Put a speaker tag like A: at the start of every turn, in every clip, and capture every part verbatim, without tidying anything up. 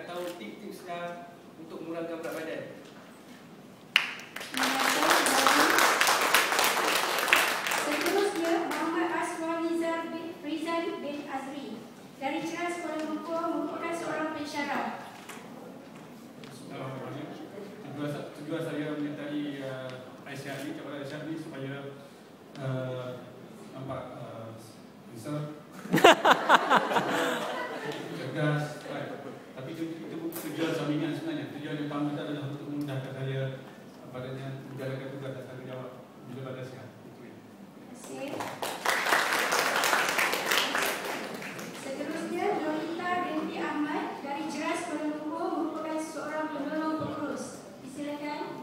A: nak tahu tips-tipsnya untuk mengurangkan berat badan.
B: Seterusnya, Muhammad Aswar Rizal bin Azri dari Ceras Kuala Lumpur merupakan seorang pensyarah.
C: Tujuan saya menyertai uh, Aisyah ni, cabaran Aisyah ni supaya uh, nampak uh, besar, cerdas, right. Tapi itu, itu bukan tujuan sampingan sebenarnya. Tujuan utama kita adalah untuk memudahkan saya padanya menjalankan tugas dan tanggungjawab bila pada sihat.
B: Terima kasih. Seterusnya, Nolita binti Ahmad dari Ceras Kuala Lumpur merupakan seorang penolong pengurus. Silakan.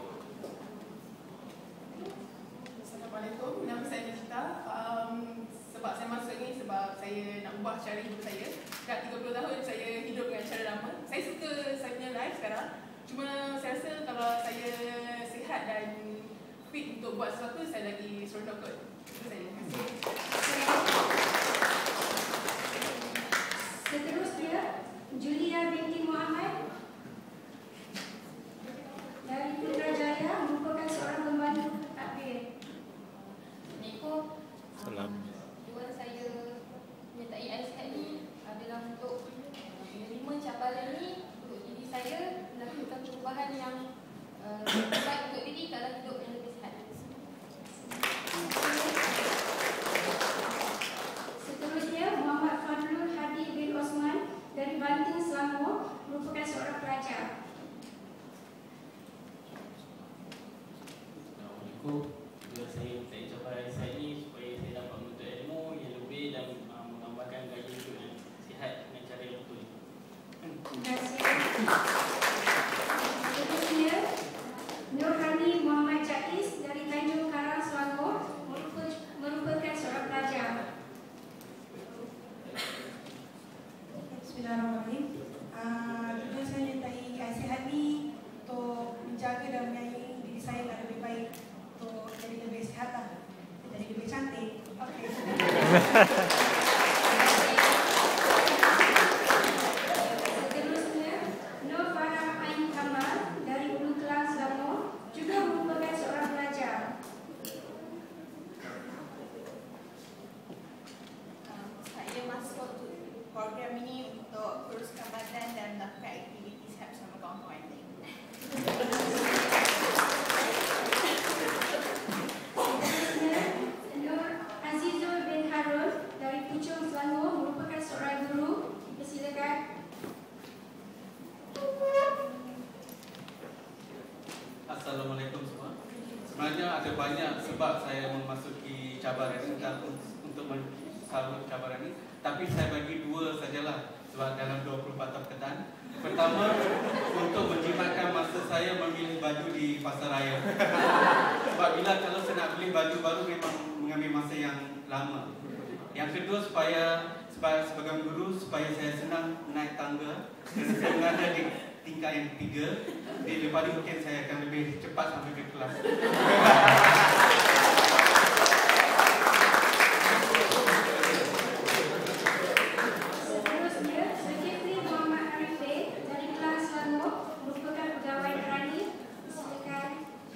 D: Assalamualaikum, nama saya Nolita. Um, sebab saya masuk ni sebab saya nak ubah cara hidup saya. Dah tiga puluh tahun saya hidup dengan cara lama. Saya suka saya punya life sekarang. Cuma saya rasa kalau saya sihat dan fit untuk buat sesuatu, saya lagi seronok kot. Itu saja. Terima kasih.
B: Seterusnya, Julia binti Muhammad dari Putrajaya merupakan seorang pembantu takbir.
E: Assalamualaikum.
F: Salam.
E: Tujuan saya menyertai Aisyah ni adalah untuk menerima cabaran ni untuk diri saya, melakukan perubahan yang uh, baik untuk diri dalam hidup yang lebih sihat.
B: Seterusnya, Muhammad Fadlul Hadi bin Osman dari Banting Selangor merupakan seorang pelajar.
G: Assalamualaikum. Tujuan saya menyertai cabaran saya ni supaya saya dapat menuntut ilmu yang lebih dan uh, menggambarkan gaya hidup yang sihat dengan cara yang betul.
B: Terima kasih. Seterusnya, Nurhani Muhammad Jais dari Tanjung Karang, Selangor merupakan seorang pelajar.
H: Bismillahirrahmanirrahim. Uh, tujuan saya menyertai Aisyah ni untuk menjaga dan menyayangi diri saya agar lebih baik, untuk jadi lebih sihat lah, jadi lebih cantik. Okey.
B: Seterusnya, Nur Farah Ain Kamal dari Ulu Kelang, Selangor juga merupakan seorang pelajar.
I: Um, saya masuk program ini untuk kuruskan badan dan melakukan aktiviti sihat bersama kawan-kawan.
B: Nur Azizul bin Harun dari Puchong, Selangor merupakan seorang guru. Persilakan.
A: Assalamualaikum semua. Sebenarnya ada banyak sebab saya memasuki cabaran ini dan untuk mensalut cabaran ini. Tapi saya bagi dua sajalah sebab dalam dua puluh empat tahun ke depan. Pertama, untuk menjimatkan masa saya memilih baju di pasar raya. Sebab bila kalau saya nak beli baju baru memang mengambil masa yang lama. Yang kedua, supaya sebagai guru supaya saya senang naik tangga. Kerana saya berada di tingkat yang ketiga. Di depan mungkin saya akan lebih cepat sampai ke kelas.
B: Seterusnya, Zulkifli Muhammad Arifin dari Kelang, Selangor merupakan pegawai kerani. Silakan.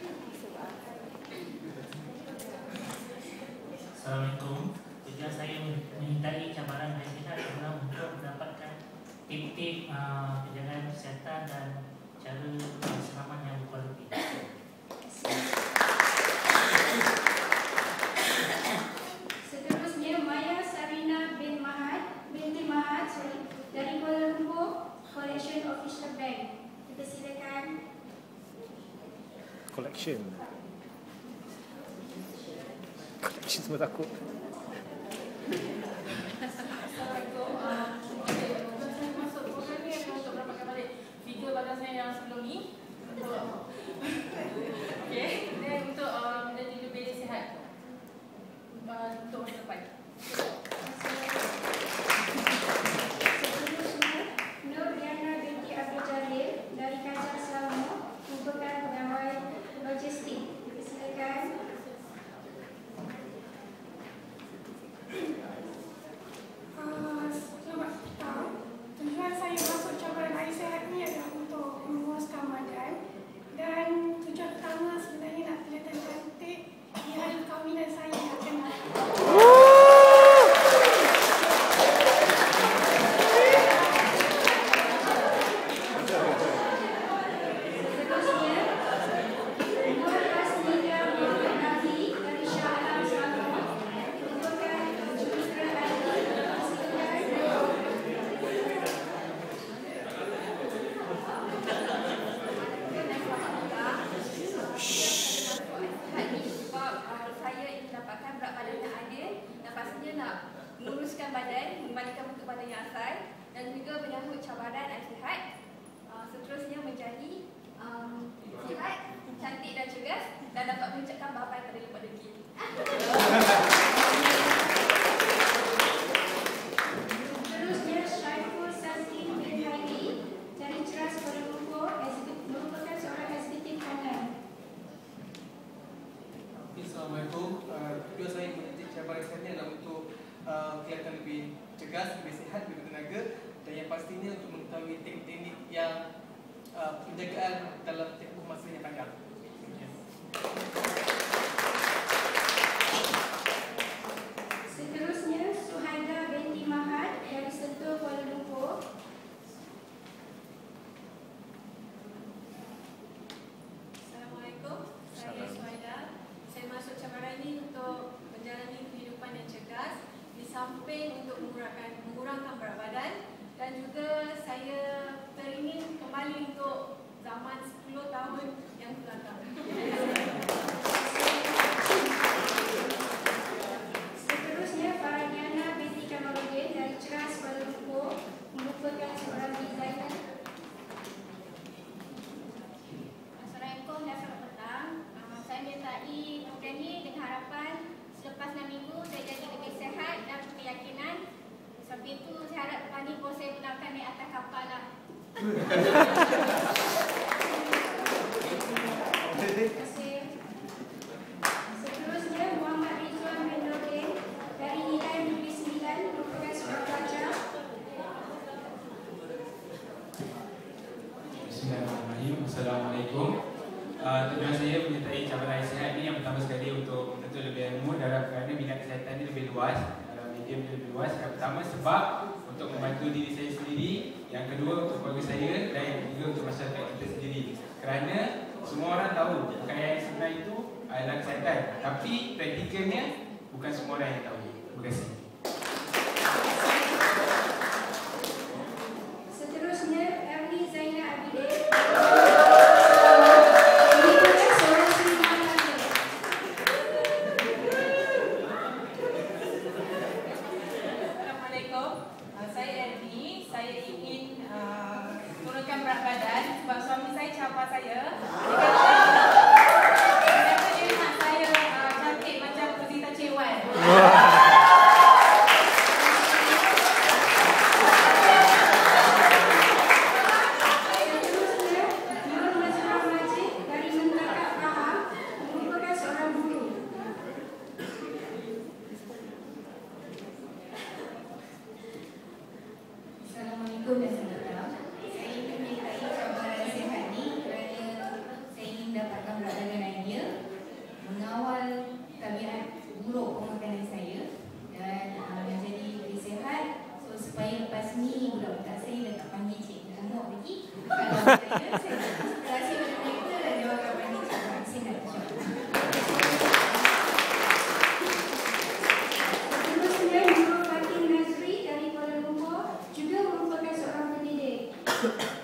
J: Assalamualaikum. Tujuan saya menghindari cabaran Aisyah adalah untuk mendapatkan tip-tip uh, penjagaan kesihatan dan cara keselamatan yang berkualiti.
B: Seterusnya, Maya Sarina bin Mahat binti Mahat sorry, dari Kuala Lumpur Collection Official Bank. Kita silakan.
F: Collection. Collection semua takut.
D: Assalamualaikum. Tujuan saya masuk program ni adalah untuk mendapatkan balik figure badan saya yang sebelum ni. Okey, dan untuk um, menjadi lebih sihat uh, untuk masa depan.
B: Seterusnya, Nur Diana binti Abdul Jalil dari Kajang, Selangor merupakan pegawai logistik. Silakan.
H: Uh, selamat petang. Tujuan saya masuk cabaran Aisyah ni
E: menyasar dan juga menyambut cabaran Al-Sihat. Uh, seterusnya menjadi um, sihat, cantik dan cergas dan dapat mengucapkan bye-bye pada lupa degil.
B: Seterusnya Syaiful Sazlin bin Hairi dari Ceras Kuala Lumpur, merupakan seorang eksekutif kanan.
A: Assalamualaikum. Uh, tujuan saya mengikuti cabaran saya ni adalah untuk uh, kelihatan lebih cergas, lebih sihat, lebih bertenaga dan yang pastinya untuk mengetahui teknik-teknik yang uh, penjagaan dalam tempoh masa yang panjang.
B: Seterusnya Suhaida binti Mahad dari Sentul Kuala Lumpur.
K: Assalamualaikum, saya Suhaida. Saya masuk cabaran ini untuk menjalani kehidupan yang cerdas di samping untuk mengurangkan, mengurangkan berat badan dan juga saya teringin kembali untuk zaman sepuluh tahun yang belakang.
B: Seterusnya Faradiana binti Kamaludin dari Ceras Kuala Lumpur, merupakan seorang desainer.
L: Assalamualaikum dan selamat petang. Uh, saya menyertai program ini dengan harapan selepas enam minggu saya jadi lebih sihat dan berkeyakinan. Sebab itu saya harap lepas ni bos saya benarkan naik atas kapal lah.
B: Terima kasih. Seterusnya Muhammad Rizwan bin Nordin dari Hidayah Negeri Sembilan, merupakan seorang pelajar.
C: Bismillahirrahmanirrahim. Assalamualaikum. Uh, tujuan saya menyertai cabaran sihat ni yang pertama sekali untuk menuntut lebih ilmu dalam kerana minat kesihatan ni lebih luas, dalam medium ni lebih luas. Yang pertama sebab untuk membantu diri saya sendiri, yang kedua untuk keluarga saya dan yang ketiga untuk masyarakat kita sendiri. Kerana semua orang tahu pakaian yang sebenar itu adalah kesihatan, tapi praktikalnya bukan semua orang yang tahu. Terima kasih.
B: Seterusnya Ernie Zainal Abidin.
D: Assalamualaikum. Uh, saya Ernie. Saya ingin uh, turunkan berat badan sebab suami saya cabar saya. Dia kata dia nak saya uh, cantik macam Rosita Cewan.
B: Seterusnya Nur Mazhar Majid dari Mentakak Pahang, merupakan seorang guru.
M: Assalamualaikum dan selamat datang. Saya ingin menyertai cabaran sihat ni kerana saya ingin dapatkan berat badan idea, mengawal tabiat buruk pemakanan saya dan uh, menjadi lebih sihat. So supaya lepas ni budak-budak saya dah tak panggil cikgu gemuk lagi. Kalau saya, saya nak inspirasi pada mereka dan dia akan panggil cikgu sihat.
B: Seterusnya Nurul Fatin Nazri dari Kuala Lumpur, juga merupakan seorang pendidik.